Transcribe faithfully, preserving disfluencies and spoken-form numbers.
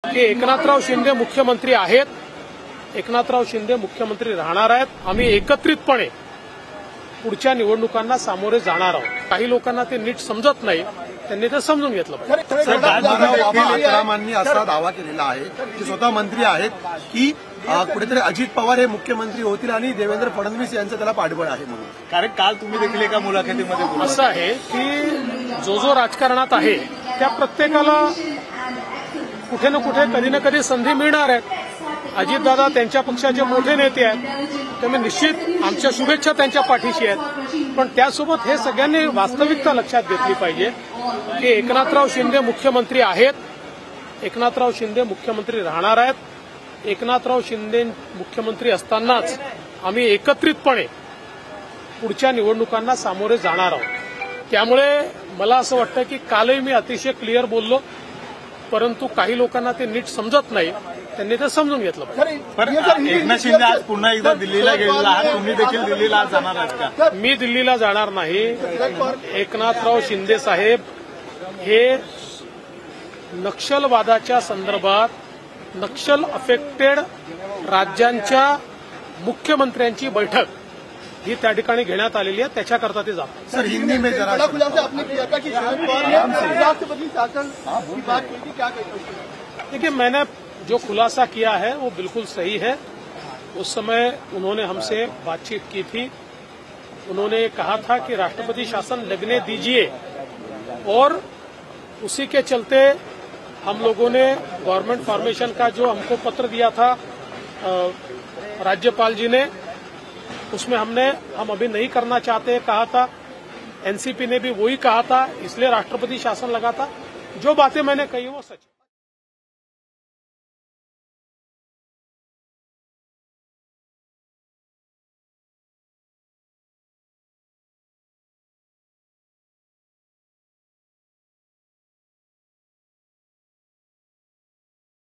की एकनाथराव शिंदे मुख्यमंत्री आहेत, एकनाथराव शिंदे मुख्यमंत्री राहणार आहेत. आम्ही एकत्रितपणे पुढच्या निवडणुकांना सामोरे जाणार आहोत. काही लोकांना ते नीट समजत नाही, त्यांनी ते समजून घेतलं पाहिजे. आत्रामांनी असा दावा केलेला आहे की स्वतः मंत्री आहेत की कुठेतरी अजित पवार हे मुख्यमंत्री होतील आणि देवेंद्र फडणवीस यांचं त्याला पाठबळ आहे म्हणून. कारण काल तुम्ही देखील एका मुलाखतीमध्ये बोलला. असं आहे की जो जो राजकारणात आहे त्या प्रत्येकाला कुठे ना कुठे कधी ना कधी संधी मिळणार आहे. अजितदादा त्यांच्या पक्षाचे मोठे नेते आहेत, त्यामुळे निश्चित आमच्या शुभेच्छा त्यांच्या पाठीशी आहेत. पण त्यासोबत हे सगळ्यांनी वास्तविकता लक्षात घेतली पाहिजे की एकनाथराव शिंदे मुख्यमंत्री आहेत, एकनाथराव शिंदे मुख्यमंत्री राहणार आहेत. एकनाथराव शिंदे मुख्यमंत्री असतानाच आम्ही एकत्रितपणे पुढच्या निवडणुकांना सामोरे जाणार आहोत. त्यामुळे मला असं वाटतं की कालही मी अतिशय क्लिअर बोललो, परंतु काही लोकांना ते नीट समजत नाही, त्यांनी ते समजून घेतलं पाहिजे. एकनाथ शिंदे आज पुन्हा एकदा दिल्लीला गेलेला आहात, तुम्ही देखील दिल्लीला जाणार आहात का? मी दिल्लीला जाणार नाही. एकनाथराव शिंदे साहेब हे नक्षलवादाच्या संदर्भात नक्षल अफेक्टेड राज्यांच्या मुख्यमंत्र्यांची बैठक ही त्या ठिकाणी घेण्यात आलेली आहे, त्याच्याकरता ते जातात. सर हिंदी में जरा देखिए, मैंने जो खुलासा किया है वो बिल्कुल सही है. उस समय उन्होंने हमसे बातचीत की थी. उन्होंने कहा था कि राष्ट्रपति शासन लगने दीजिए, और उसी के चलते हम लोगों ने गवर्नमेंट फॉर्मेशन का जो हमको पत्र दिया था राज्यपाल जी ने, उसमें हमने हम अभी नहीं करना चाहते कहा था. एनसीपी ने भी वही कहा था, इसलिए राष्ट्रपति शासन लगा था. जो बातें मैंने कही वो सच.